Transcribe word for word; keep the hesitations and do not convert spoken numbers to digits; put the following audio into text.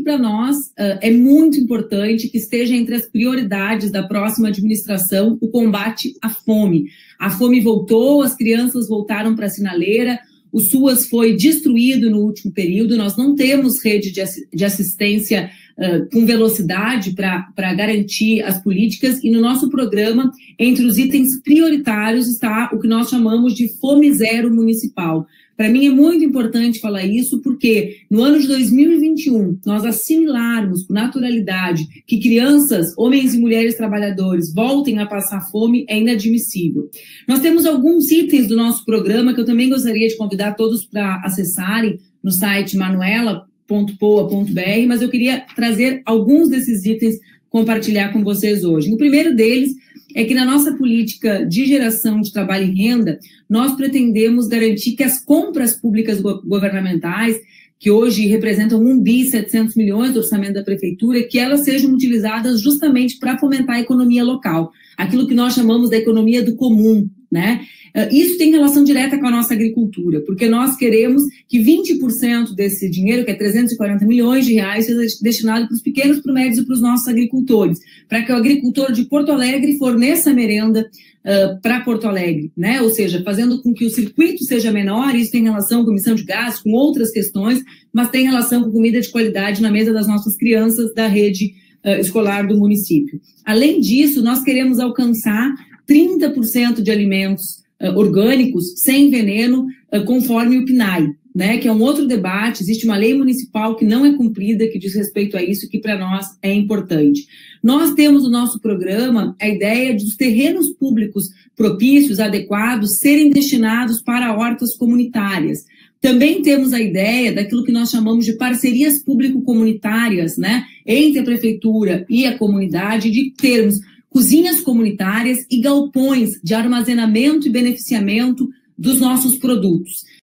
para nós uh, é muito importante que esteja entre as prioridades da próxima administração o combate à fome. A fome voltou, as crianças voltaram para a sinaleira, o SUAS foi destruído no último período, nós não temos rede de, assi de assistência uh, com velocidade para garantir as políticas, e no nosso programa, entre os itens prioritários, está o que nós chamamos de Fome Zero Municipal. Para mim é muito importante falar isso, porque no ano de dois mil e vinte e um, nós assimilarmos com naturalidade que crianças, homens e mulheres trabalhadores voltem a passar fome é inadmissível. Nós temos alguns itens do nosso programa que eu também gostaria de convidar todos para acessarem no site manuela ponto poa ponto br, mas eu queria trazer alguns desses itens, compartilhar com vocês hoje. O primeiro deles é que na nossa política de geração de trabalho e renda, nós pretendemos garantir que as compras públicas governamentais, que hoje representam um bi e setecentos milhões do orçamento da prefeitura, que elas sejam utilizadas justamente para fomentar a economia local, aquilo que nós chamamos da economia do comum, né? Isso tem relação direta com a nossa agricultura, porque nós queremos que vinte por cento desse dinheiro, que é trezentos e quarenta milhões de reais, seja destinado para os pequenos, para os médios e para os nossos agricultores, para que o agricultor de Porto Alegre forneça merenda uh, para Porto Alegre, né? Ou seja, fazendo com que o circuito seja menor. Isso tem relação com emissão de gás, com outras questões, mas tem relação com comida de qualidade na mesa das nossas crianças da rede uh, escolar do município. Além disso, nós queremos alcançar trinta por cento de alimentos Uh, orgânicos, sem veneno, uh, conforme o P N A E, né, que é um outro debate. Existe uma lei municipal que não é cumprida, que diz respeito a isso, que para nós é importante. Nós temos no nosso programa a ideia de os terrenos públicos propícios, adequados, serem destinados para hortas comunitárias. Também temos a ideia daquilo que nós chamamos de parcerias público-comunitárias, né, entre a prefeitura e a comunidade, de termos cozinhas comunitárias e galpões de armazenamento e beneficiamento dos nossos produtos.